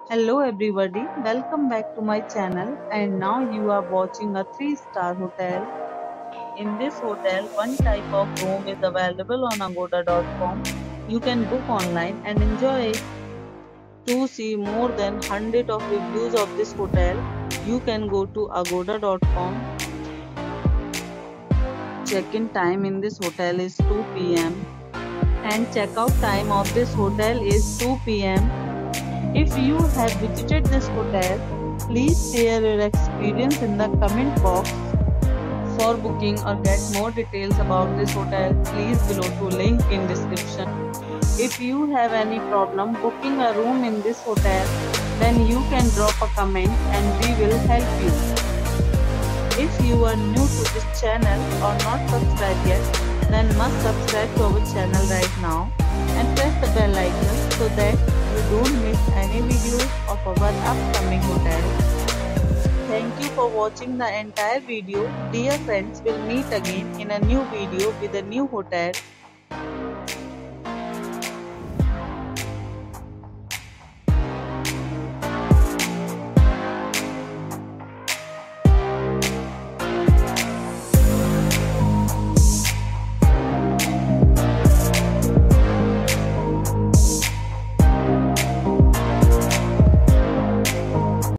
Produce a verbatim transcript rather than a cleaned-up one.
Hello everybody, welcome back to my channel and now you are watching a three star hotel. In this hotel, one type of room is available on agoda dot com. You can book online and enjoy it. To see more than one hundred of reviews of this hotel, you can go to agoda dot com. Check-in time in this hotel is two p m and check-out time of this hotel is two p m If you have visited this hotel, please share your experience in the comment box. For booking or get more details about this hotel, please below to link in description. If you have any problem booking a room in this hotel, then you can drop a comment and we will help you. If you are new to this channel or not subscribed yet, then must subscribe to our channel right now and press the bell icon so that you don't miss any videos of our upcoming hotels. Thank you for watching the entire video. Dear friends, we'll meet again in a new video with a new hotel.